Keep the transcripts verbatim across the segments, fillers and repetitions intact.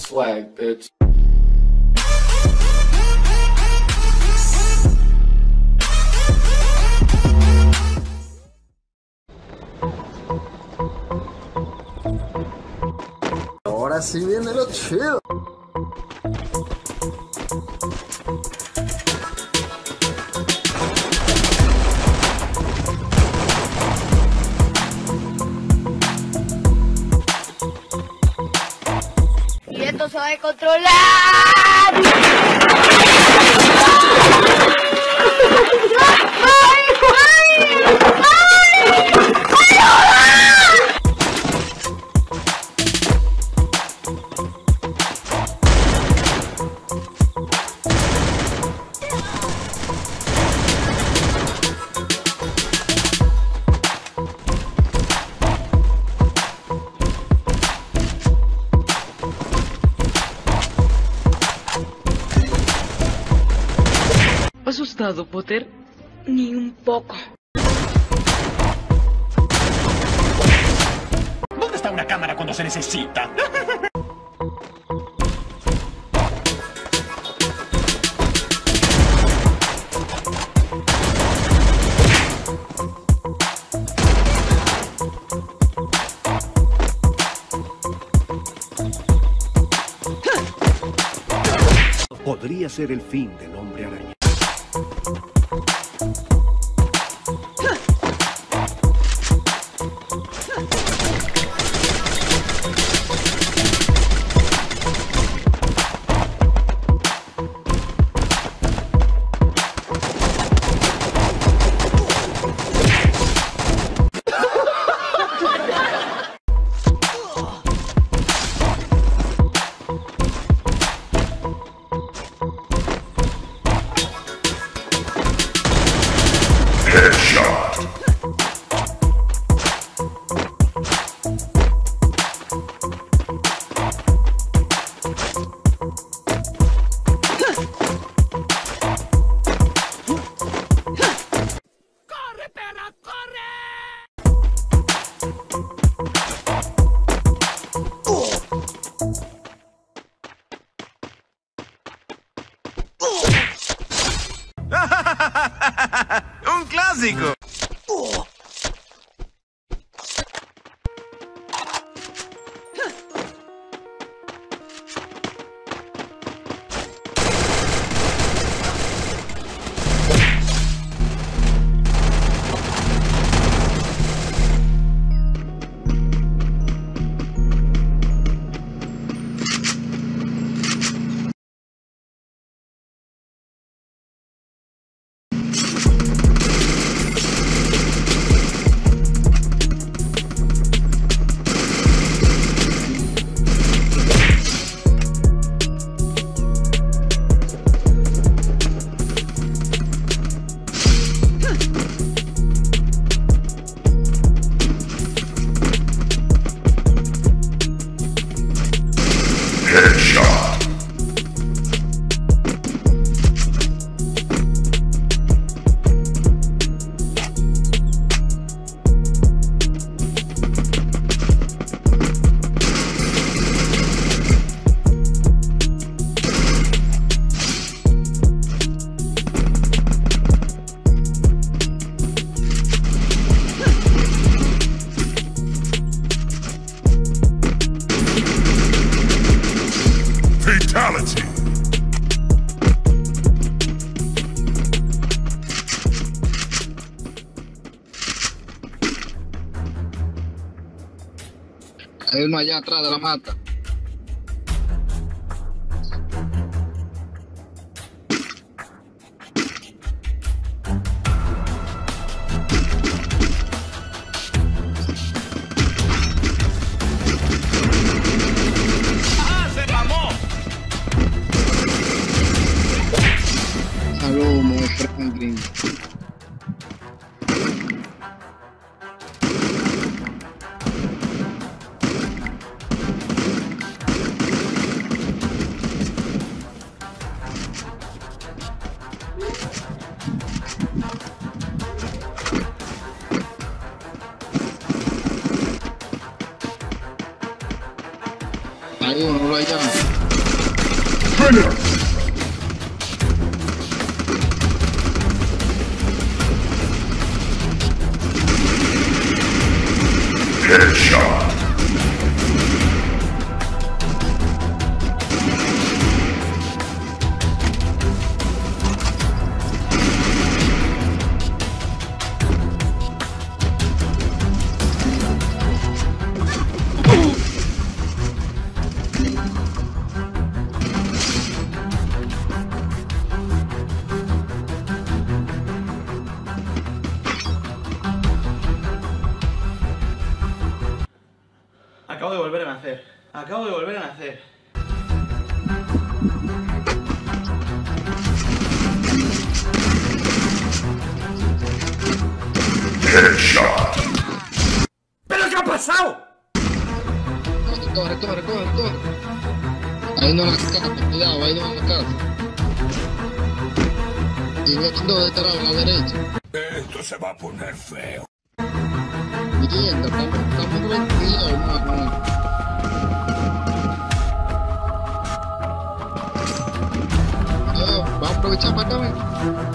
swag, bitch. Ahora sí viene lo chido. Y esto se va a controlar. ¿Asustado, Potter? Ni un poco. ¿Dónde está una cámara cuando se necesita? Podría ser el fin del hombre araña. ¡Un clásico! Fatality. Hay uno allá atrás de la mata. ¡Ah, se mamó! Saludos, muy Franklin. Hay uno allá. Headshot. Acabo de volver a nacer. Acabo de volver a nacer. Headshot. ¿Pero qué ha pasado? Corre, corre, corre, corre. Ahí no la casa, cuidado, ahí no la casa. Y vienen dos detrás a la derecha. Esto se va a poner feo. Mierda, estamos, estamos vendidos, hermano. Eh, vamos a aprovechar para acá, ven.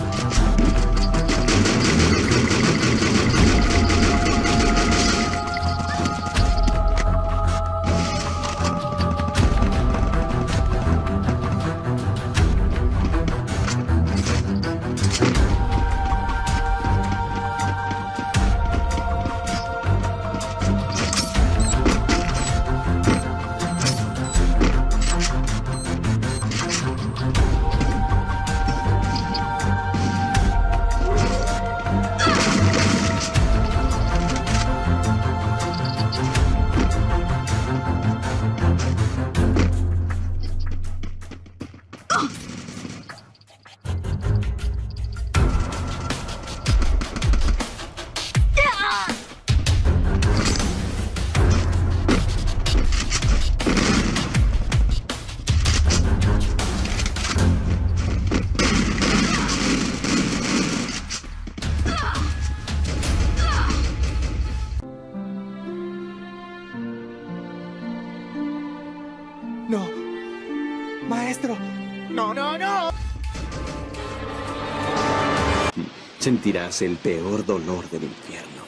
No. Maestro. No, no, no. Sentirás el peor dolor del infierno.